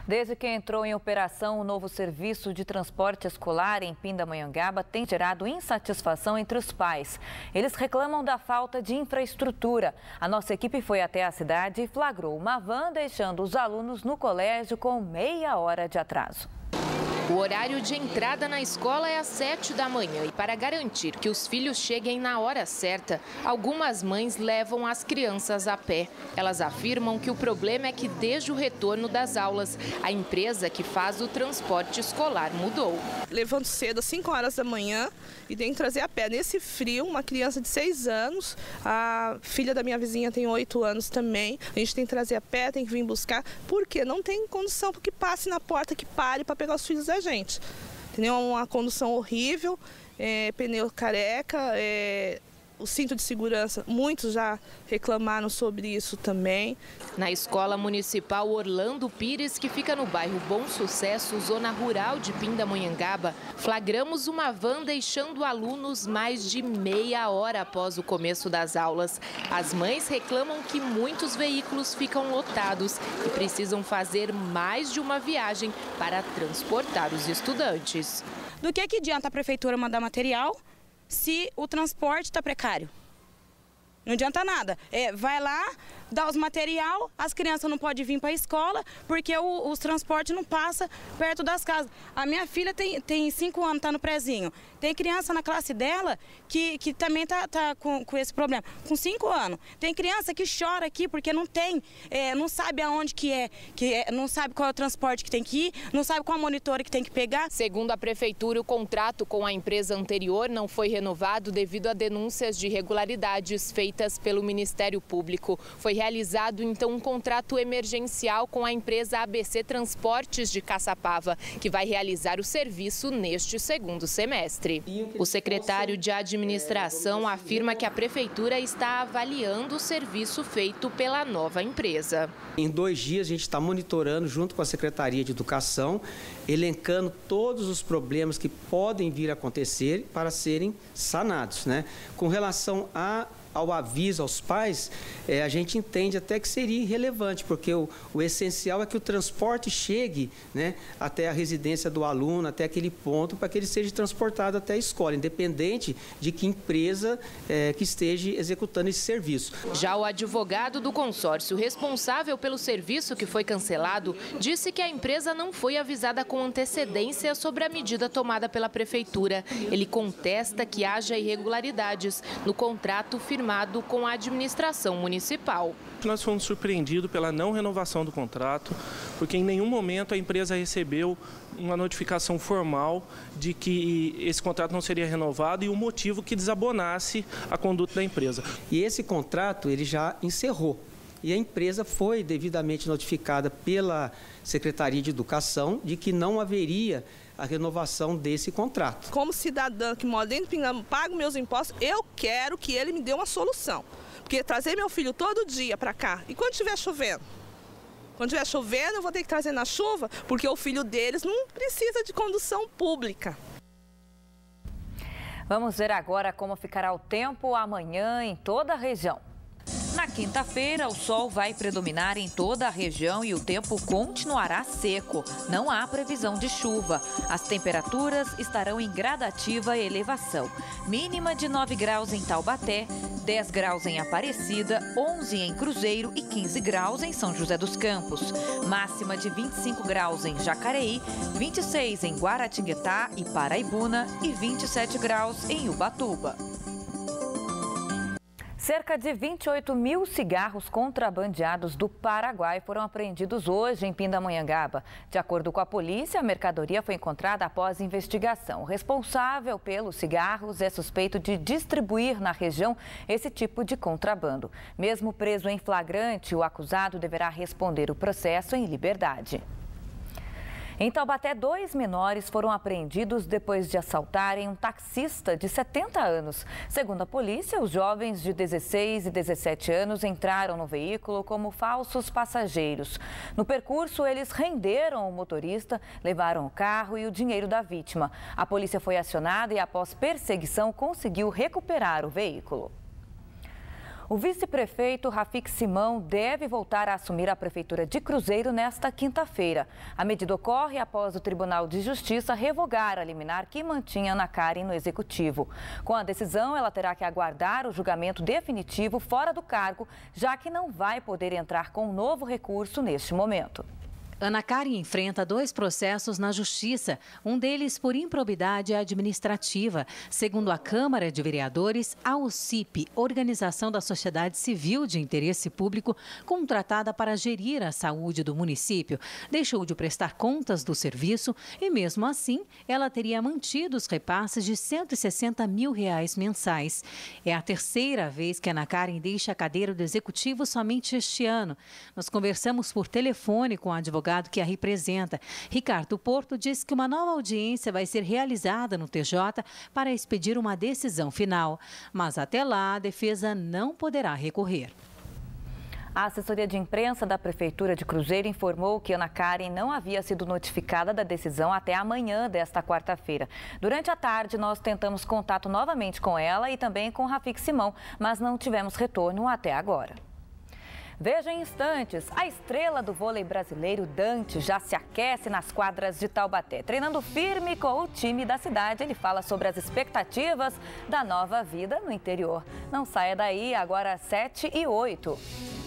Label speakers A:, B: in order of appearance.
A: Desde que entrou em operação o novo serviço de transporte escolar em Pindamonhangaba, tem gerado insatisfação entre os pais. Eles reclamam da falta de infraestrutura. A nossa equipe foi até a cidade e flagrou uma van deixando os alunos no colégio com meia hora de atraso.
B: O horário de entrada na escola é às 7 da manhã e para garantir que os filhos cheguem na hora certa, algumas mães levam as crianças a pé. Elas afirmam que o problema é que desde o retorno das aulas, a empresa que faz o transporte escolar mudou.
C: Levanto cedo às 5 horas da manhã e tenho que trazer a pé. Nesse frio, uma criança de 6 anos, a filha da minha vizinha tem 8 anos também. A gente tem que trazer a pé, tem que vir buscar, porque não tem condição que passe na porta, que pare para pegar os filhos da gente. Entendeu? Uma condução horrível, pneu careca, o cinto de segurança, muitos já reclamaram sobre isso também.
B: Na Escola Municipal Orlando Pires, que fica no bairro Bom Sucesso, zona rural de Pindamonhangaba, flagramos uma van deixando alunos mais de meia hora após o começo das aulas. As mães reclamam que muitos veículos ficam lotados e precisam fazer mais de uma viagem para transportar os estudantes.
D: Do que adianta a prefeitura mandar material se o transporte está precário? Não adianta nada. Vai lá, dá os material, as crianças não podem vir para a escola porque os transportes não passam perto das casas. A minha filha tem 5 anos, está no prezinho. Tem criança na classe dela que também tá com esse problema, com 5 anos. Tem criança que chora aqui porque não tem, não sabe aonde não sabe qual é o transporte que tem que ir, não sabe qual a monitora que tem que pegar.
B: Segundo a prefeitura, o contrato com a empresa anterior não foi renovado devido a denúncias de irregularidades feitas pelo Ministério Público. Foi realizado, então, um contrato emergencial com a empresa ABC Transportes de Caçapava, que vai realizar o serviço neste segundo semestre. O secretário de Administração afirma que a Prefeitura está avaliando o serviço feito pela nova empresa.
E: Em 2 dias, a gente está monitorando, junto com a Secretaria de Educação, elencando todos os problemas que podem vir a acontecer para serem sanados, né? Com relação ao aviso aos pais, a gente entende até que seria irrelevante, porque o essencial é que o transporte chegue, né, até a residência do aluno, até aquele ponto, para que ele seja transportado até a escola, independente de que empresa que esteja executando esse serviço.
B: Já o advogado do consórcio responsável pelo serviço que foi cancelado disse que a empresa não foi avisada com antecedência sobre a medida tomada pela prefeitura. Ele contesta que haja irregularidades no contrato firmado com a administração municipal.
F: Nós fomos surpreendidos pela não renovação do contrato, porque em nenhum momento a empresa recebeu uma notificação formal de que esse contrato não seria renovado e o motivo que desabonasse a conduta da empresa.
E: E esse contrato ele já encerrou. E a empresa foi devidamente notificada pela Secretaria de Educação de que não haveria a renovação desse contrato.
C: Como cidadã que mora dentro de Pindamonhangaba, pago meus impostos, eu quero que ele me dê uma solução. Porque trazer meu filho todo dia para cá, e quando estiver chovendo? Quando estiver chovendo, eu vou ter que trazer na chuva, porque o filho deles não precisa de condução pública.
A: Vamos ver agora como ficará o tempo amanhã em toda a região. Na quinta-feira, o sol vai predominar em toda a região e o tempo continuará seco. Não há previsão de chuva. As temperaturas estarão em gradativa elevação. Mínima de 9 graus em Taubaté, 10 graus em Aparecida, 11 em Cruzeiro e 15 graus em São José dos Campos. Máxima de 25 graus em Jacareí, 26 em Guaratinguetá e Paraibuna e 27 graus em Ubatuba. Cerca de 28 mil cigarros contrabandeados do Paraguai foram apreendidos hoje em Pindamonhangaba. De acordo com a polícia, a mercadoria foi encontrada após investigação. O responsável pelos cigarros é suspeito de distribuir na região esse tipo de contrabando. Mesmo preso em flagrante, o acusado deverá responder o processo em liberdade. Em Taubaté, 2 menores foram apreendidos depois de assaltarem um taxista de 70 anos. Segundo a polícia, os jovens de 16 e 17 anos entraram no veículo como falsos passageiros. No percurso, eles renderam o motorista, levaram o carro e o dinheiro da vítima. A polícia foi acionada e, após perseguição, conseguiu recuperar o veículo. O vice-prefeito Rafik Simão deve voltar a assumir a Prefeitura de Cruzeiro nesta quinta-feira. A medida ocorre após o Tribunal de Justiça revogar a liminar que mantinha Ana Karen no Executivo. Com a decisão, ela terá que aguardar o julgamento definitivo fora do cargo, já que não vai poder entrar com um novo recurso neste momento.
G: Ana Karen enfrenta 2 processos na Justiça, um deles por improbidade administrativa. Segundo a Câmara de Vereadores, a OCIP, Organização da Sociedade Civil de Interesse Público, contratada para gerir a saúde do município, deixou de prestar contas do serviço e, mesmo assim, ela teria mantido os repasses de R$ 160 mil mensais. É a terceira vez que Ana Karen deixa a cadeira do Executivo somente este ano. Nós conversamos por telefone com a advogada que a representa. Ricardo Porto disse que uma nova audiência vai ser realizada no TJ para expedir uma decisão final. Mas até lá, a defesa não poderá recorrer.
A: A assessoria de imprensa da Prefeitura de Cruzeiro informou que Ana Karen não havia sido notificada da decisão até amanhã desta quarta-feira. Durante a tarde, nós tentamos contato novamente com ela e também com Rafik Simão, mas não tivemos retorno até agora. Veja em instantes, a estrela do vôlei brasileiro, Dante, já se aquece nas quadras de Taubaté. Treinando firme com o time da cidade, ele fala sobre as expectativas da nova vida no interior. Não saia daí, agora 7h08.